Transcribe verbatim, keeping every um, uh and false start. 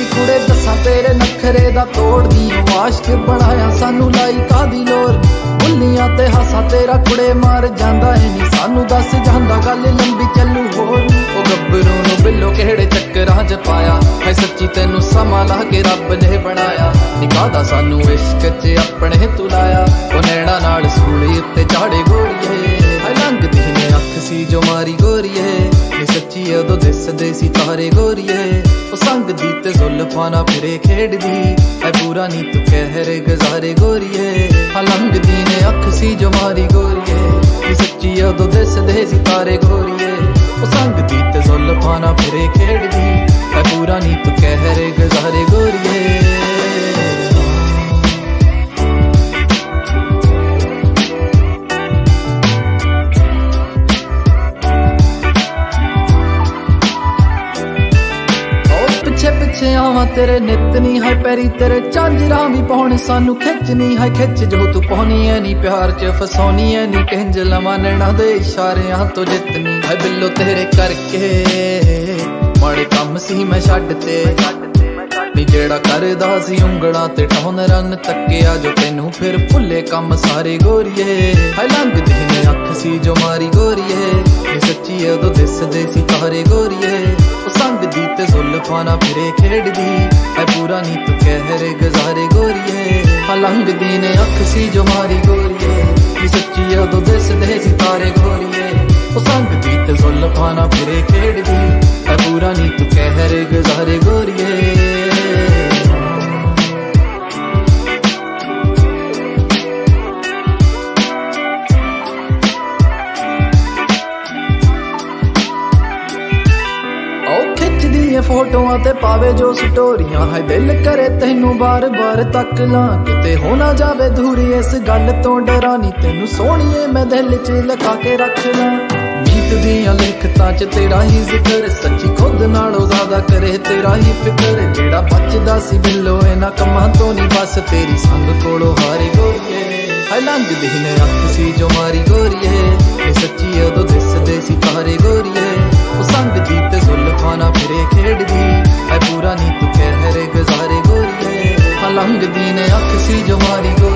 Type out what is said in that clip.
T कुड़े दसा तेरे नखरे दा तोड़ दी आशिक बनाया सानू लाई कादी लोर बुलियां ते हासा तेरा कुड़े मार जांदा है नी सानू दस जांदा गल लंबी चलू होर ओ गब्बरू नू बिल्लो केड़े चक्करां च पाया है सच्ची तेनू समा ला के रब ने बनाया निकादा सानू इश्क च अपने तुलाया ओ नैना नाल सूली उत्ते चाड़े गोरीए लंघदी ने अख सी जो मारी गोरीए नी सच्ची उदों दिसदे सी तारे गोरीए ओ संगदी ते जुल्फां नाल फिरे खेडदी ऐ पूरा नी तू कहर गुजारे गोरीए लंघदी ने अख सी जो मारी गोरीए नी सच्ची उदों दिसदे सी तारे गोरीए ओ संगदी ते जुल्फां नाल फिरे खेडदी ऐ पूरा नी तू कहर गुजारे गोरीए पिछे आवा तेरे नित नी है पैरी तेरे झांजरा भी पाउण सानू खिचनी है खिच जो तू पाउनी है नी प्यार च फसौनी है नी टिंज लवां नैना दे इशारियां तो जितनी है बिल्लो तेरे करके माड़े कम सी मैं छड्डते नी जेड़ा करदा सी उंगलां ते ठौन रन तक्किया जो तेनू फिर भुल्ले कम सारे गोरीए है लंघदी ने अख सी जो मारी गोरीए नी सच्ची उदों दिसदे सी तारे गोरीए संगदी ते जुल्फां नाल फिरे खेडदी ऐ पूरा नी तू कहर गुजारे गोरीए लंघदी ने अख सी जो मारी गोरीए नी सच्ची उदों दिसदे सी तारे गोरीए संगदी ते जुल्फां नाल फिरे खेडदी ऐ पूरा नी तू कहर गुजारे गोरीए फोटोआं ते पावे जो स्टोरियां है दिल करे तेनू बार बार तक ला किते हो ना जावे दूरी इस गल तो डरानी तेनू सोहणीए मैं दिल च लगा के रख ला मीत दियां लिखतां च तेरा ही जिक्र सच्ची खुद नालों ज्यादा करे तेरा ही फिक्र जेड़ा बचदा सी बिल्लो इन्हां कम्मां तो नी बस तेरी संग कोलों हारे गोरीए है लंघदी ने अख सी जो मारी गोरीए नी सच्ची उदों दिसदे सी तारे गोरीए संगदी ते जुल्फां नाल फिरे खेडदी ऐ पूरा नी तू कहर गुजारे गोरीए लंघदी ने अख सी जो मारी गोरीए